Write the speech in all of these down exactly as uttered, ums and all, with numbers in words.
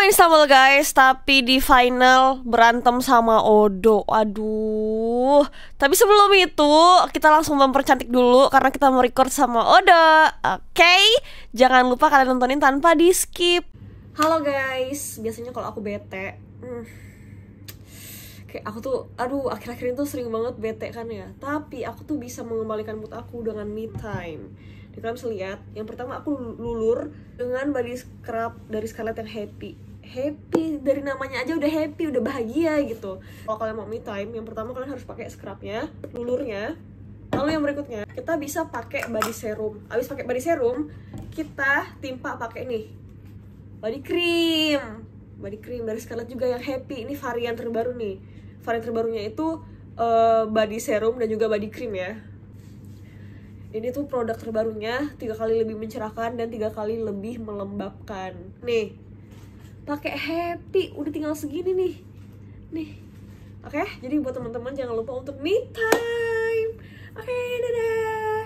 Istanbul guys, tapi di final berantem sama Odo. Aduh. Tapi sebelum itu kita langsung mempercantik dulu karena kita mau record sama Odo. Oke, jangan lupa kalian nontonin tanpa di skip. Halo guys, biasanya kalau aku bete, hmm, kayak aku tuh, aduh akhir-akhir ini tuh sering banget bete kan ya. Tapi aku tuh bisa mengembalikan mood aku dengan me time. Dan kalian bisa lihat, yang pertama aku lulur dengan body scrub dari Scarlett yang happy. Happy, dari namanya aja udah happy, udah bahagia gitu. Kalau kalian mau me time, yang pertama kalian harus pakai scrubnya, lulurnya. Lalu yang berikutnya, kita bisa pakai body serum. Abis pakai body serum, kita timpa pakai nih body cream. Body cream dari Scarlett juga yang happy. Ini varian terbaru nih. Varian terbarunya itu uh, body serum dan juga body cream ya. Ini tuh produk terbarunya, tiga kali lebih mencerahkan dan tiga kali lebih melembabkan. Nih, pakai happy, udah tinggal segini nih, nih. Oke, jadi buat teman-teman jangan lupa untuk me time. Oke, dadah.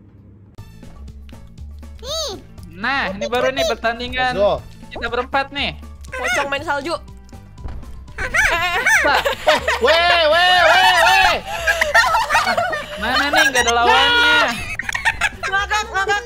Nah, ini baru nih pertandingan kita berempat nih. Pocong main salju. Weh, weh, weh, weh. Mana nih nggak ada lawannya? Ngakak, ngakak.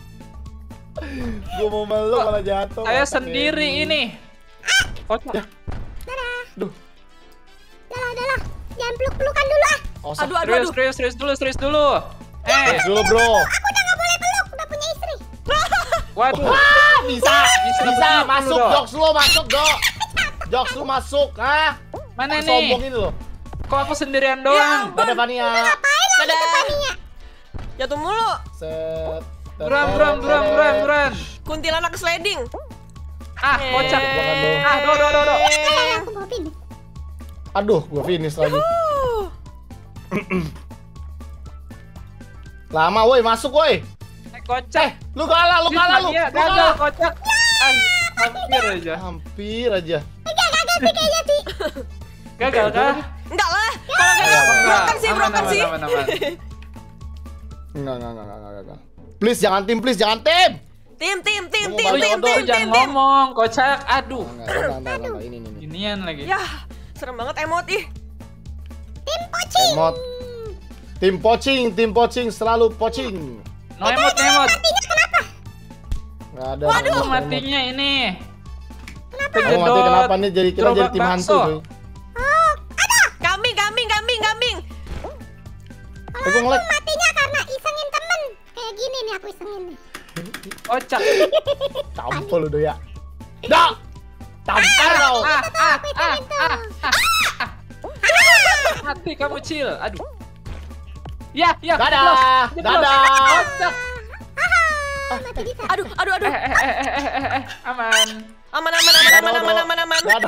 Gue mau meluk malah jatuh. Saya sendiri ini. Kocak. Ya. Duh. Dalah, dalah. Jangan peluk-pelukan dulu ah. Oh, Aduh, aduh, Serius, aduh. serius, serius dulu, serius dulu. Eh, Serius dulu, bro. Aku udah gak boleh peluk, udah punya istri. waduh. Wah, bisa, Bisa bisa, begitu, masuk, Dok. jokes lu masuk, dok. Jokes lu masuk, ah. Mana nih? Sombong ini loh. Kok aku sendirian doang? Ada Fania. Dadah. Jatuh mulu. Set. Buruan, buruan, buruan, buruan, buruan. Kuntilanak sliding. Ah, kocak. Belakang lu. Ah, do, do, do, do. Dadah, aku mau pin. Aduh, gue finish lagi. Uh. Lama, woi, masuk, woi. Eh, kocak. Lu kalah, lu kalah, lu. Dia Lu gagal, kalah. kocak. Ah, hampir aja. Hampir aja. Gagal sih kayaknya sih. Gagal kah? Enggak lah. Kalau gagal Enggak. broken sih, Aman, broken aman, sih. aman, aman. Enggak, enggak, enggak, enggak, enggak. Please, jangan tim, please, jangan tim. Tim, tim, tim, Kamu tim, balik tim, Odo, tim, Lu jangan tim, tim. ngomong, kocak. Aduh. Enggak, enggak, enggak, enggak, enggak, ini, ini, ini. Inian lagi. Ya, serem banget emot ih. Tim pocing. Emot. Tim pocing, tim pocing, selalu pocing. No emot, no emot. Enggak ada. Waduh, emot, Aku emot. matinya ini. Kamu mati kenapa nih? Jadi kita jadi tim hantu, bakso. cuy. Kambing, kambing, kambing, kambing. Eh, gue nge-lag. Matinya karena isengin temen. Kayak gini nih aku isengin nih. Kocak. Tampol lu ya. Dah. Tampar kau. Ah, ah, ah, ah, ah, ah. Mati kamu, Cil. Aduh. Ya, ya. Dadah, jeblos, jeblos. dadah. Kocak. Mati bisa. Aduh, aduh, aduh. Eh, eh, eh, eh, eh, eh, eh. Aman. Aman, aman, aman, aman, aman, aman, aman. Dadah.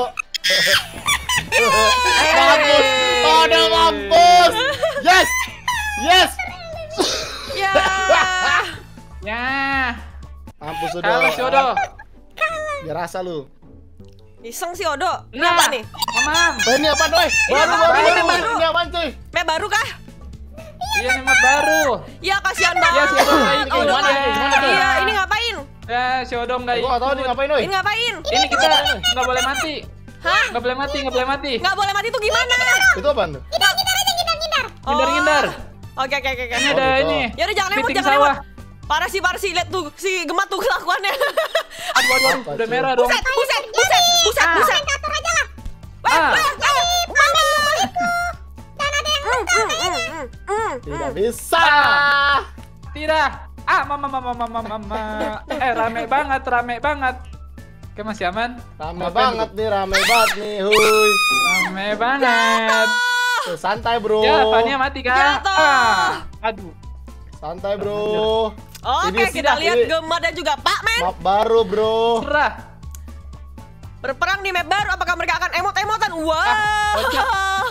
Mampus. Oh, udah mampus. Yes. Yes. Ya. Ya. Mampus udah. Kalah si Odo. Ya rasa lu. Iseng sih Odo. Ini Nah. apa nih? Aman. Eh, ini apa, Doi? Baru, apa? baru, Ini baru. baru. Ini apaan, cuy? Map baru kah? Iya, nih map baru. Ya kasihan Ya, banget. si Odo nggak ikut. Odo Gimana, nggak- gimana, gimana? Iya, ini ngapain? Ya, si Odo nggak Gue gak tau nih ikut. ngapain, Doi. Ini ngapain? Ini kita nggak boleh mati. Hah? Nggak boleh mati, nggak boleh mati. Nggak boleh mati tuh gimana? Itu apaan tuh? Ngindar, ngindar aja, ngindar, ngindar. Oh. Ngindar, ngindar. Oke, oke, oke, oke. Ini ada gitu. ini. Ya udah jangan emot, Kepiting jangan sawah. emot. Parah sih, parah sih. Lihat tuh si Gemat tuh kelakuannya. Aduh, aduh, aduh. Apa, Udah cuy? merah dong. Buset, buset, buset, buset, Ah. buset. Atur aja lah. Wah, Ah. wah, wah. Jangan ada yang Mm, mm, mm, mm, mm, Tidak mm. bisa. Tidak. Ah, mama, mama, mama, mama. Eh, rame banget, rame banget. Oke, masih aman? Rame Ngapain banget nih, rame banget nih, huy. Rame banget. Tuh, santai, bro. Ya, Fania mati kah? Jatuh. Ah, aduh. Santai, bro. Oke, Ini kita tidak, lihat ini- Gemat dan juga Pak Men Map baru, bro. Serah. berperang di map baru. Apakah mereka akan emot-emotan? Wow. kocak.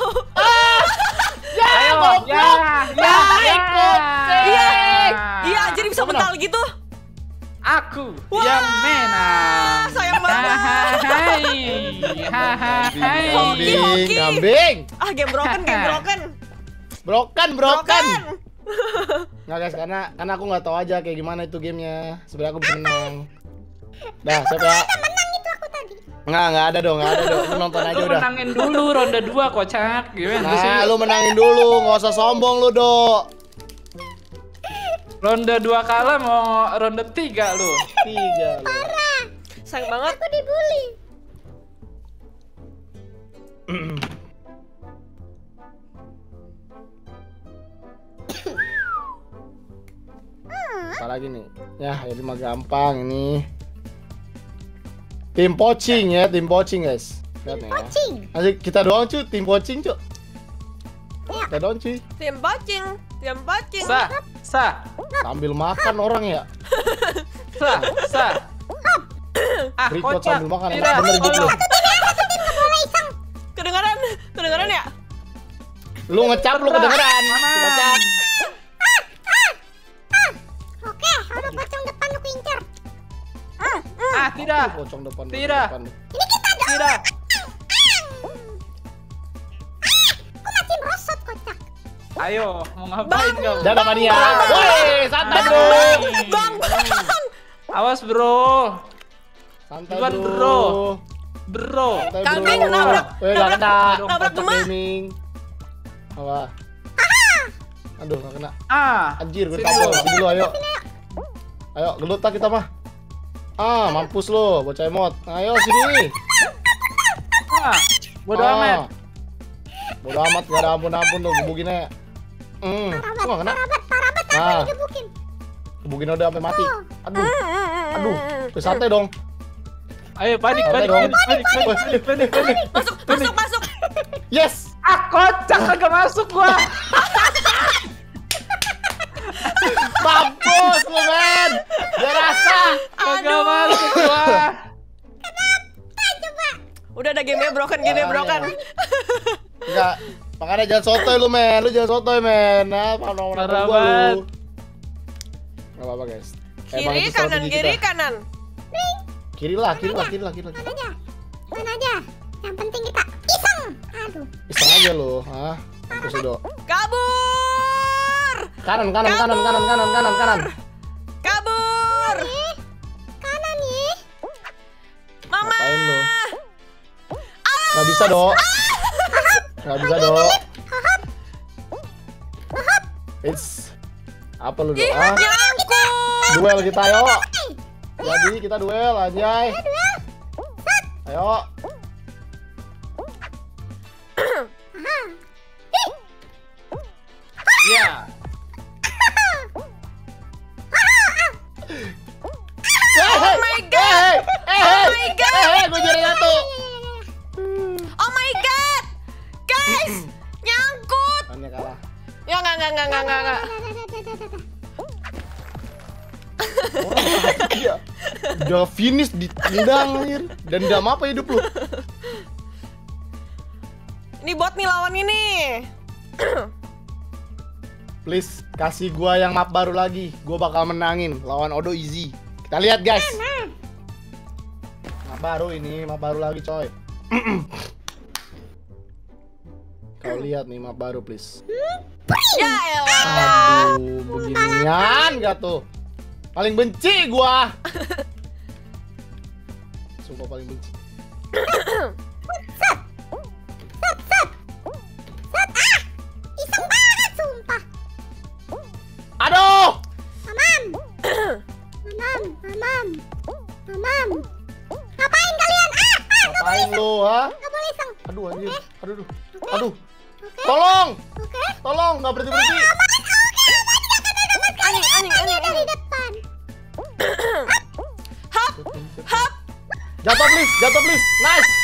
Ya, Ayo, goblok. ya, ya, ya. Iya, iya, jadi bisa Kamu menang. mental gitu. Aku Wah, yang menang. sayang banget. Hai, hai. Hoki, hoki. Kambing. Ah, game broken, game broken. Broken, broken. Broken. Nggak guys, karena karena aku nggak tahu aja kayak gimana itu gamenya. Sebenarnya aku bisa menang. Dah, siapa ya? Menang itu aku tadi. Nggak, nggak ada dong, nggak ada dong. Lu nonton aja Lu udah. menangin dulu ronde dua kocak. Gimana sih? Nah, lu menangin dulu, nggak usah sombong lu, Dok. Ronde dua kalah mau ronde tiga lu. Tiga lu. Sayang banget. Aku dibully. Apa lagi nih? Ya, ini mah gampang ini. Tim poaching ya, tim poaching guys. Lihat nih ya. Poaching. Nanti kita doang cuy, tim poaching cuy. Kita doang cuy. Tim bacing, tim bacing. Sah, sah, Sambil makan orang ya. sah, sah. Ah, Record kocak. sambil makan, enak Tidak, bener hidup lu. tolong. Kedengaran, kedengaran ya? Lu ngecap lu kedengeran. Ngecap. Oke, ada pocong depan aku incer. Ah, tidak. Pocong depan. Tidak. depan. Tidak. Aku masih merosot kocak. Ayo, mau ngapain kamu? Dadah mania. Woi, santai bro. Bang, bang. Awas, bro. Santai Bukan, bro. bro. Bro. Santai, Kami bro. nabrak, Weh, nggak kena. nabrak Kocak emak. gaming. Apa? Aduh, nggak kena. Ah. Anjir, gue Sini kabur. lu. Sini dulu, ayo. Ayo, gelut lah kita mah. Ah, mampus lo, bocah emot. Ayo sini. Ah. Bodoh Ah. amat. Bodoh amat, gak ada ampun-ampun tuh, gebukinnya. Hmm, kok gak kena? Parabat, parabat Nah. apa digebukin? Gebukin udah sampai mati. Aduh, aduh, tuh santai dong. Ayo, panik, Santai panik, dong. panik, panik, panik, panik, panik. Masuk, masuk, masuk. Yes, Ah, kocak kagak masuk gua. mampus lu men. Gak rasa. Kagak masuk gua. Udah ada game broken, game Ah, broken. iya. Enggak, makanya jangan sotoy lu men, lu jangan sotoy men. Nah, panong Parah gua banget. lu. Gak apa-apa guys. Emang Kiri itu kanan, strategi kiri kita. kanan. Kiri lah, kiri lah, kiri lah, kiri lah. Mana aja? Mana aja? Yang penting kita iseng. Aduh. Iseng aja lu, hah? Mampus lu, Dok. Kabur, Kanan, kanan, kanan, kanan, kanan, kanan, kanan. kabur. Eh, kanan nih. Mama. Ngapain lu? Gak bisa, Dok. Gak bisa, Dok. It's apa lu, Dok? Ih, Ah? nyangkut. Duel kita, ayo. Jadi kita duel, anjay. Ayo. Ya. Oh my God. Oh my God. Eh, gue jadi satu. Oh my god, guys, nyangkut. Hanya kalah. Ya nggak, nggak, nggak, nggak, nggak, nggak. Orang dia udah finish ditendang anjir. Dan dam apa hidup lu? Ini bot nih lawan ini. Please kasih gua yang map baru lagi. Gua bakal menangin lawan Odo easy. Kita lihat guys. Map baru ini, map baru lagi coy. Kau lihat nih map baru please. Ya elah. Aduh, beginian gak tuh? Paling benci gua. Sumpah paling benci. Iseng banget sumpah. Aduh! Mamam. Mamam, mamam. Mamam. Ngapain kalian? Ah, ah, Ngapain lu, ha? nggak boleh iseng. Aduh anjir. Aduh, aduh. Aduh. Tolong! Oke. Tolong, nggak berhenti-berhenti. Anjing, anjing, anjing, Dari anjing. depan. Hap, hap. Jatuh please, jatuh please. Nice.